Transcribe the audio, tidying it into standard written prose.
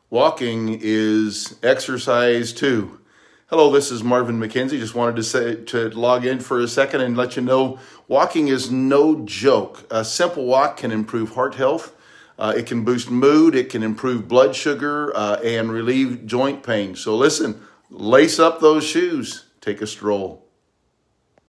Walking is exercise too. Hello, this is Marvin McKenzie. Just wanted to log in for a second and let you know walking is no joke. A simple walk can improve heart health. It can boost mood. It can improve blood sugar and relieve joint pain. So listen, lace up those shoes. Take a stroll.